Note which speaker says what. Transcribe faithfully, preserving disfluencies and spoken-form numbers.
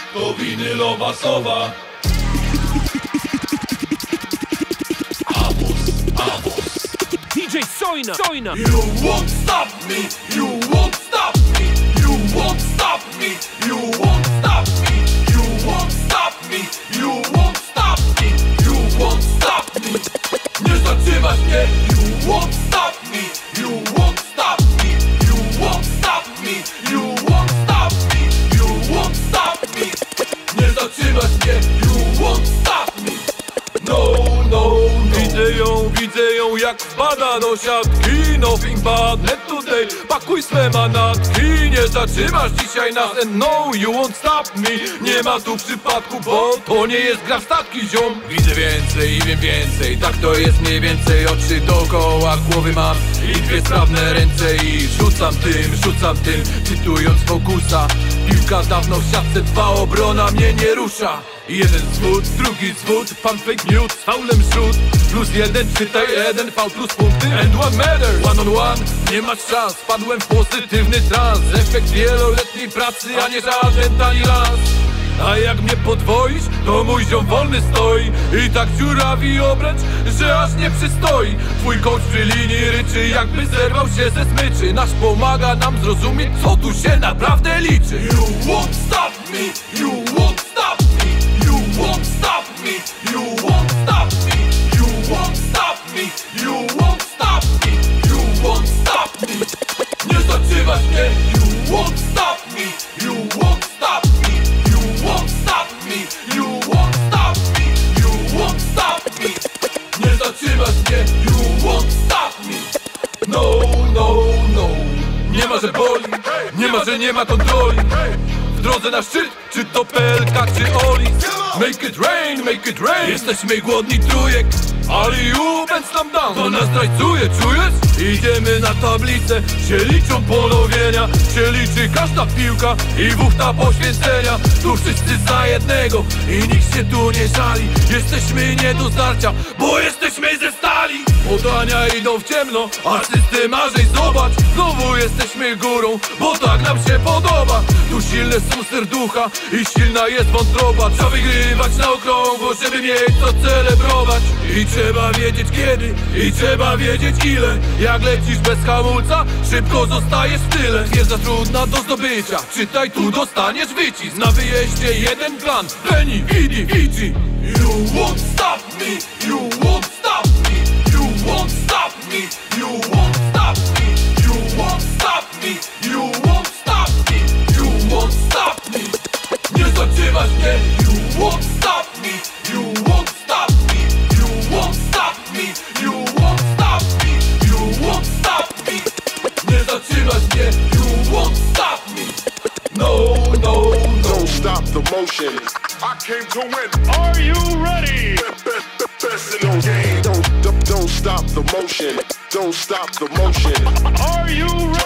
Speaker 1: to winylowa sowa. Amos, Amos.
Speaker 2: D J Sojna, Sojna.
Speaker 1: You won't stop me, you won't stop me, you won't stop me, you won't stop me, you won't stop me, you won't stop me, you won't stop me. Nie zatrzymasz mnie, you won't stop me, you won't stop me, you won't stop me, you won't stop me, you won't stop me. Nie zatrzymasz mnie, you won't stop me. No, no, no. Widzę ją, widzę ją jak wpada do siatki. Nothing bad, net today. Pakuj swe manatki. Nie zatrzymasz dzisiaj nas and no, you won't stop me. Nie ma tu przypadku, bo to nie jest gra w statki, ziom. Widzę więcej i wiem więcej, tak to jest mniej więcej. Oczy dookoła głowy mam i dwie sprawne ręce. I rzucam tym, rzucam tym, cytując Focusa. Piłka dawno w siatce, dwa obrona mnie nie rusza. Jeden zwód, drugi zwód, pan fake news, z faulem zrzut. Plus jeden, czytaj jeden, faul plus punkty and one matter. One on one, nie masz szans, wpadłem w pozytywny trans. Efekt wieloletniej pracy, a nie żaden tani las. A jak mnie podwoisz, to mój ziom wolny stoi. I tak dziurawi obręcz, że aż nie przystoi. Twój coach przy linii ryczy, jakby zerwał się ze smyczy. Nasz pomaga nam zrozumieć, co tu się naprawdę liczy. You won't stop me, you won't stop me, you won't stop me, you won't stop me, you won't stop me, you won't stop me, you won't stop me. Nie zatrzymasz mnie, you won't stop me, you won't stop me, you won't stop me, you won't stop me, you won't stop me. Nie zatrzymasz mnie, you won't stop me. No, no, no. Nie ma, że boli, nie ma, że nie ma kontroli. W drodze na szczyt, czy to P L K, czy Oli. Make it rain, make it rain. Jesteśmy głodni trójek, ale you bęc nam down. To nas trajcuje, czujesz? Idziemy na tablicę, się liczą polowienia. Się liczy każda piłka i wuchta poświęcenia. Tu wszyscy za jednego i nikt się tu nie żali. Jesteśmy nie do zdarcia, bo jesteśmy ze stali. Podania idą w ciemno, a system marzeń zobacz. Znowu jesteśmy górą, bo tak nam się podoba. Tu silne są serducha i silna jest wątroba. Trzeba wygrywać na okrągło, żeby mieć co celebrować. I trzeba wiedzieć kiedy, i trzeba wiedzieć ile. Jak lecisz bez hamulca, szybko zostajesz w tyle. Twierdza trudna do zdobycia, czytaj tu dostaniesz wycisk. Na wyjeździe jeden plan, Benny, Idi, Fiji. You won't stop me, you won't stop me, you won't stop me, you won't stop me, you won't stop me, you won't stop me, you won't stop me. Nie zatrzymasz mnie, you won't stop me, you won't stop me, you won't stop me, you won't stop me, you won't stop me. Nie zatrzymasz mnie, you won't stop me. No, no, no.
Speaker 3: Don't stop the motion. I came to win.
Speaker 4: Are you ready?
Speaker 3: Best in the game. Don't, don't, don't stop the motion. Don't stop the motion.
Speaker 4: Are you ready?